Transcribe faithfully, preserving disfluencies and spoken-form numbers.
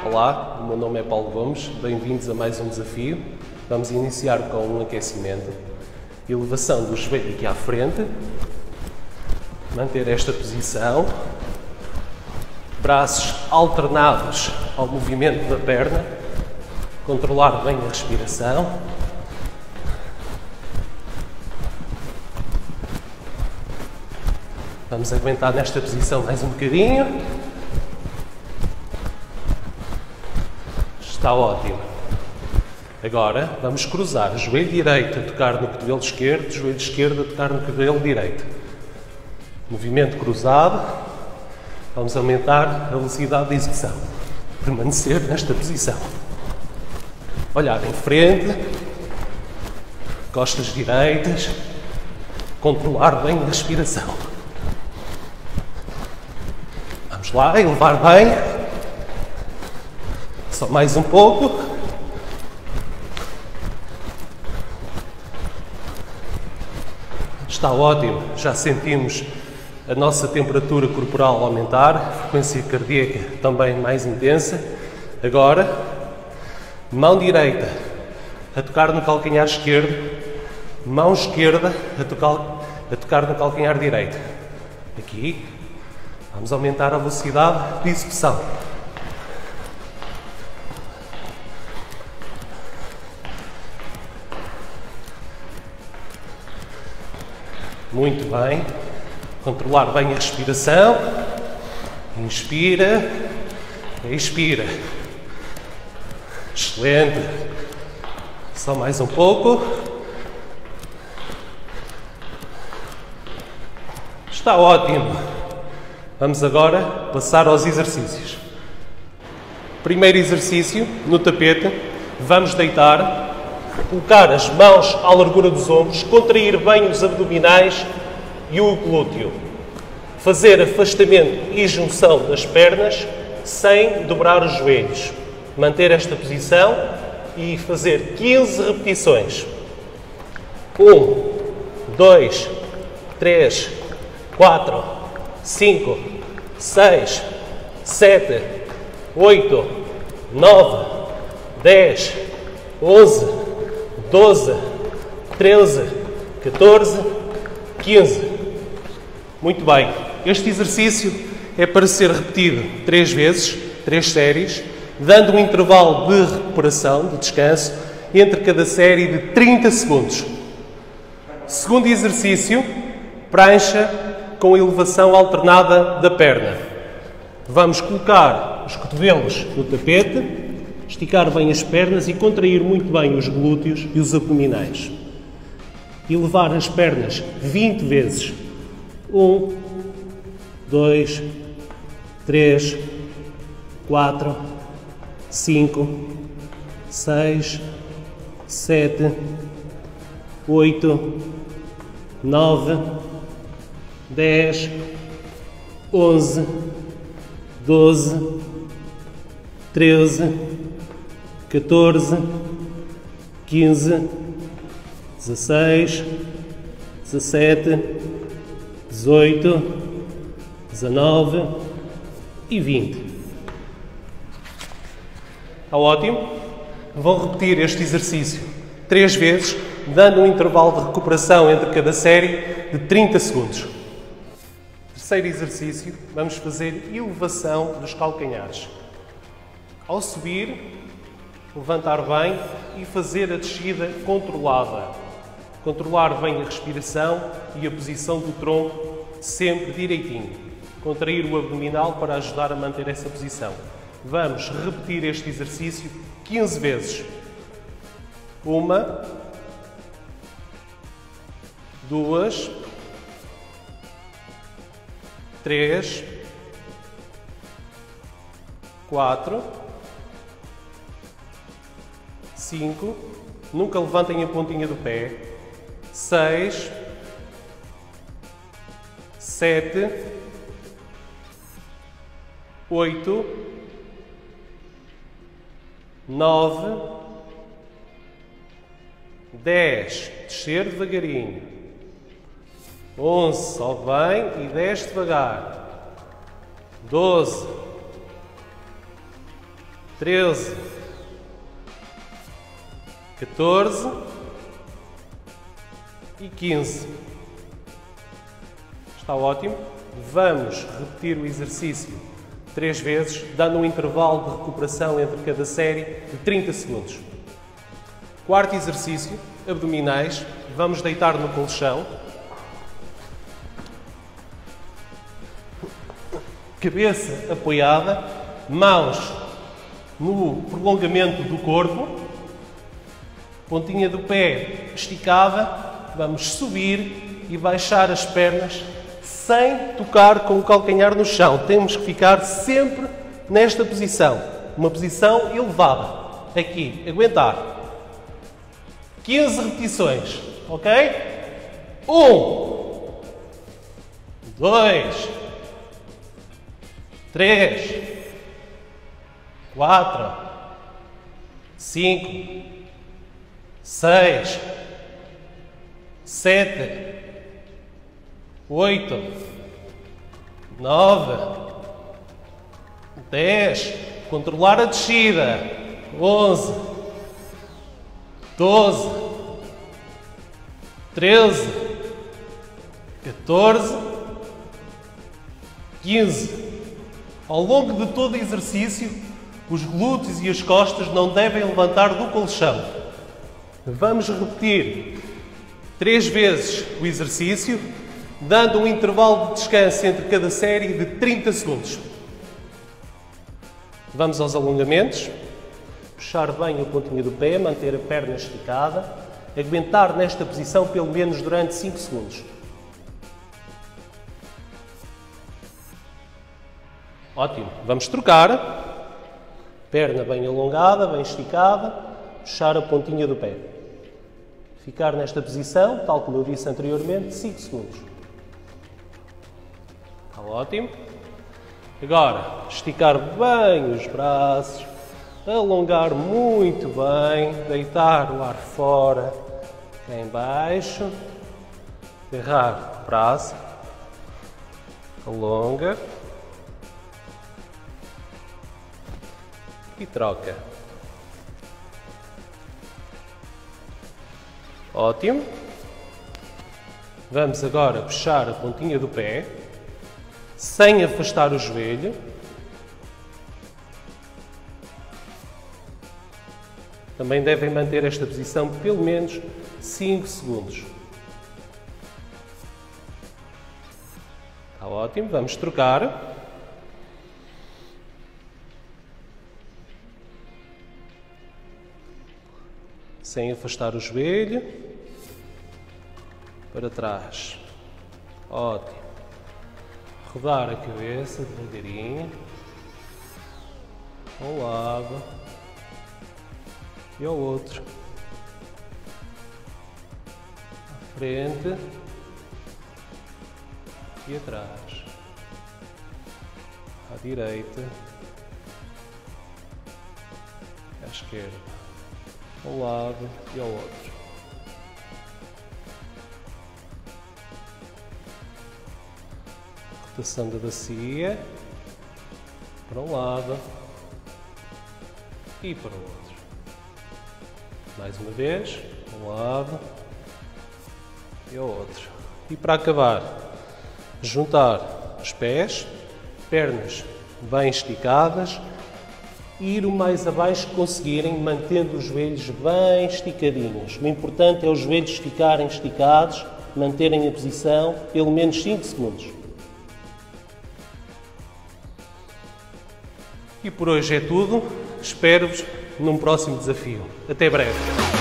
Olá, o meu nome é Paulo Gomes, bem-vindos a mais um desafio. Vamos iniciar com um aquecimento. Elevação do joelho aqui à frente. Manter esta posição. Braços alternados ao movimento da perna. Controlar bem a respiração. Vamos aguentar nesta posição mais um bocadinho. Está ótimo. Agora vamos cruzar o joelho direito a tocar no cotovelo esquerdo, joelho esquerdo a tocar no cotovelo direito. Movimento cruzado. Vamos aumentar a velocidade de execução. Permanecer nesta posição. Olhar em frente. Costas direitas. Controlar bem a respiração. Vamos lá, elevar bem. Só mais um pouco. Está ótimo. Já sentimos a nossa temperatura corporal aumentar, a frequência cardíaca também mais intensa. Agora, mão direita a tocar no calcanhar esquerdo, mão esquerda a tocar, a tocar no calcanhar direito. Aqui. Vamos aumentar a velocidade de execução. Muito bem. Controlar bem a respiração. Inspira. Expira. Excelente. Só mais um pouco. Está ótimo. Vamos agora passar aos exercícios. Primeiro exercício, no tapete, vamos deitar, colocar as mãos à largura dos ombros, contrair bem os abdominais e o glúteo. Fazer afastamento e junção das pernas sem dobrar os joelhos. Manter esta posição e fazer quinze repetições. um, dois, três, quatro, cinco, seis, sete, oito, nove, dez, onze, doze, treze, catorze, quinze. Muito bem. Este exercício é para ser repetido três vezes, três séries, dando um intervalo de recuperação, de descanso, entre cada série de trinta segundos. Segundo exercício, prancha com elevação alternada da perna. Vamos colocar os cotovelos no tapete, esticar bem as pernas e contrair muito bem os glúteos e os abdominais. Elevar as pernas vinte vezes. um, dois, três, quatro, cinco, seis, sete, oito, nove, dez, onze, doze, treze, catorze, quinze, dezasseis, dezassete, dezoito, dezanove e vinte. Está ótimo? Vão repetir este exercício três vezes, dando um intervalo de recuperação entre cada série de trinta segundos. Terceiro exercício, vamos fazer elevação dos calcanhares. Ao subir, levantar bem e fazer a descida controlada. Controlar bem a respiração e a posição do tronco sempre direitinho. Contrair o abdominal para ajudar a manter essa posição. Vamos repetir este exercício quinze vezes. Uma, duas, três, quatro, cinco, nunca levantem a pontinha do pé, seis, sete, oito, nove, dez, descer devagarinho, onze, sobe bem e desce devagar, doze, treze, catorze e quinze. Está ótimo. Vamos repetir o exercício três vezes, dando um intervalo de recuperação entre cada série de trinta segundos. Quarto exercício, abdominais. Vamos deitar no colchão. Cabeça apoiada, mãos no prolongamento do corpo, pontinha do pé esticada. Vamos subir e baixar as pernas sem tocar com o calcanhar no chão. Temos que ficar sempre nesta posição, uma posição elevada. Aqui, aguentar. quinze repetições, ok? Um, dois, três, quatro, cinco, seis, sete, oito, nove, dez. Controlar a descida. onze, doze, treze, catorze, quinze. Ao longo de todo o exercício, os glúteos e as costas não devem levantar do colchão. Vamos repetir três vezes o exercício, dando um intervalo de descanso entre cada série de trinta segundos. Vamos aos alongamentos. Puxar bem a pontinha do pé, manter a perna esticada, aguentar nesta posição pelo menos durante cinco segundos. Ótimo. Vamos trocar. Perna bem alongada, bem esticada, puxar a pontinha do pé. Ficar nesta posição, tal como eu disse anteriormente, cinco segundos. Está ótimo. Agora, esticar bem os braços, alongar muito bem, deitar o ar fora, cá em baixo, agarrar o braço, alonga e troca. Ótimo. Vamos agora puxar a pontinha do pé, sem afastar o joelho. Também devem manter esta posição por pelo menos cinco segundos. Está ótimo. Vamos trocar. Sem afastar o joelho. Para trás. Ótimo. Rodar a cabeça devagarinho. Um lado. E ao outro. À frente. E atrás. À direita. À esquerda. Ao lado e ao outro. Rotação da bacia. Para um lado. E para o outro. Mais uma vez, um lado e ao outro. E para acabar, juntar os pés, pernas bem esticadas e ir o mais abaixo que conseguirem, mantendo os joelhos bem esticadinhos. O importante é os joelhos esticarem esticados, manterem a posição pelo menos cinco segundos. E por hoje é tudo. Espero-vos num próximo desafio. Até breve.